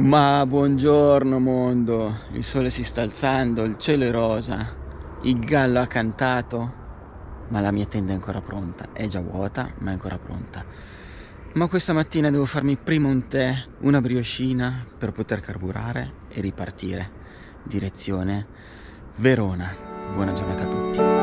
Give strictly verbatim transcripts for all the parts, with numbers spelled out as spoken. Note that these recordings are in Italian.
Ma buongiorno mondo, il sole si sta alzando, il cielo è rosa, il gallo ha cantato, ma la mia tenda è ancora pronta, è già vuota ma è ancora pronta. Ma questa mattina devo farmi prima un tè, una brioscina per poter carburare e ripartire, direzione Verona. Buona giornata a tutti.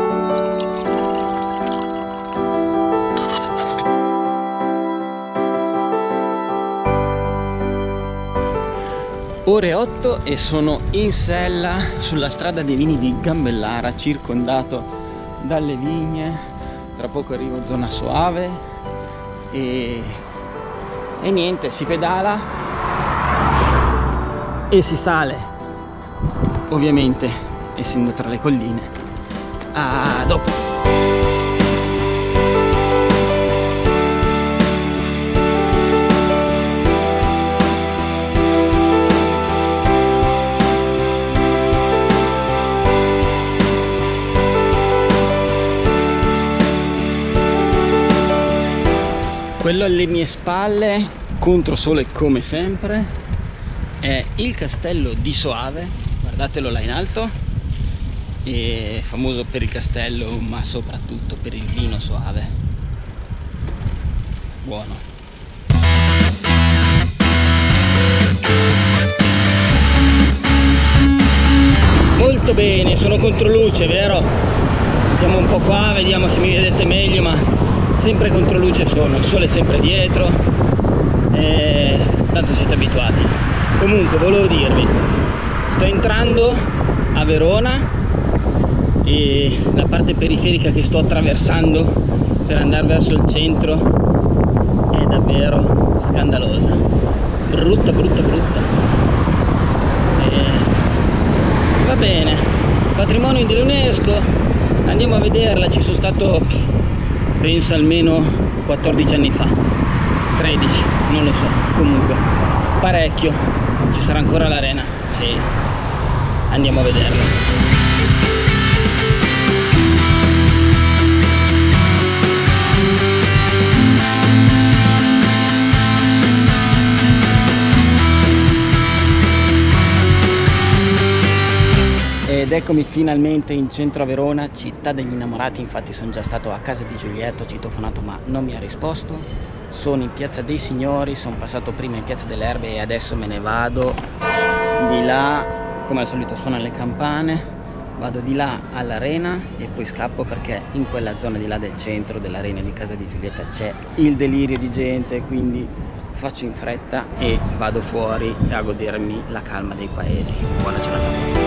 Ore otto e sono in sella sulla strada dei vini di Gambellara, circondato dalle vigne. Tra poco arrivo in zona Soave e, e niente, si pedala e si sale, ovviamente essendo tra le colline. A dopo. Quello alle mie spalle, contro sole come sempre, è il castello di Soave, guardatelo là in alto, è famoso per il castello ma soprattutto per il vino Soave, buono. Molto bene, sono contro luce, vero? Siamo un po' qua, vediamo se mi vedete meglio, ma sempre contro luce sono, il sole è sempre dietro e tanto siete abituati. Comunque volevo dirvi, sto entrando a Verona e la parte periferica che sto attraversando per andare verso il centro è davvero scandalosa, brutta brutta brutta e va bene, patrimonio dell'UNESCO, andiamo a vederla. Ci sono stato penso almeno quattordici anni fa, tredici, non lo so, comunque parecchio. Ci sarà ancora l'arena, sì, andiamo a vederla. Ed eccomi finalmente in centro a Verona, città degli innamorati. Infatti sono già stato a casa di Giulietto, ho citofonato ma non mi ha risposto. Sono in piazza dei Signori, sono passato prima in piazza delle Erbe e adesso me ne vado di là, come al solito suonano le campane, vado di là all'arena e poi scappo perché in quella zona di là del centro dell'arena di casa di Giulietta c'è il delirio di gente, quindi faccio in fretta e vado fuori a godermi la calma dei paesi. Buona giornata a tutti.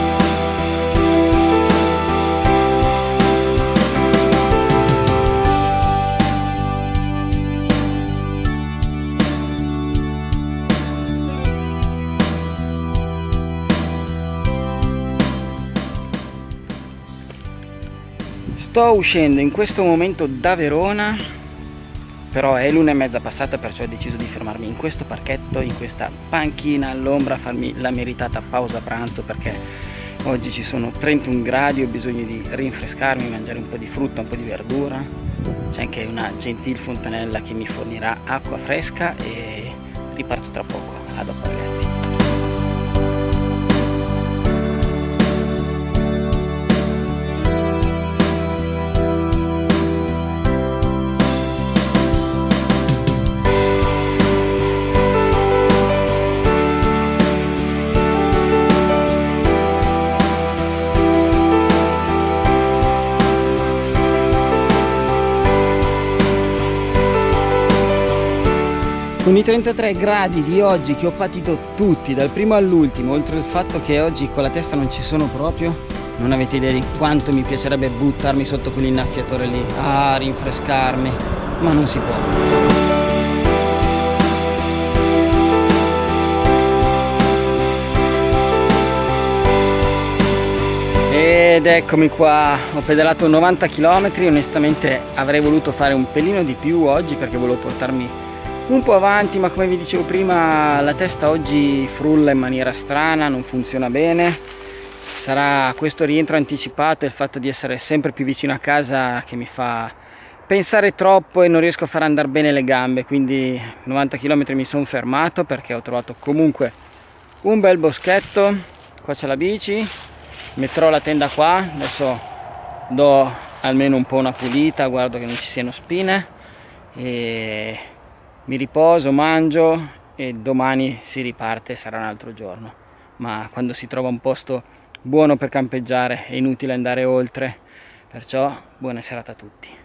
Sto uscendo in questo momento da Verona, però è l'una e mezza passata, perciò ho deciso di fermarmi in questo parchetto, in questa panchina all'ombra, a farmi la meritata pausa pranzo perché oggi ci sono trentuno gradi, ho bisogno di rinfrescarmi, mangiare un po' di frutta, un po' di verdura. C'è anche una gentil fontanella che mi fornirà acqua fresca e riparto tra poco. A dopo ragazzi. Con i trentatré gradi di oggi che ho patito tutti, dal primo all'ultimo, oltre al fatto che oggi con la testa non ci sono proprio, non avete idea di quanto mi piacerebbe buttarmi sotto quell'innaffiatore lì a rinfrescarmi, ma non si può. Ed eccomi qua, ho pedalato novanta chilometri, onestamente avrei voluto fare un pelino di più oggi perché volevo portarmi un po' avanti, ma come vi dicevo prima la testa oggi frulla in maniera strana, non funziona bene. Sarà questo rientro anticipato e il fatto di essere sempre più vicino a casa che mi fa pensare troppo e non riesco a far andare bene le gambe, quindi novanta chilometri mi sono fermato perché ho trovato comunque un bel boschetto. Qua c'è la bici, metterò la tenda qua, adesso do almeno un po' una pulita, guardo che non ci siano spine e mi riposo, mangio e domani si riparte, sarà un altro giorno. Ma quando si trova un posto buono per campeggiare è inutile andare oltre, perciò buona serata a tutti.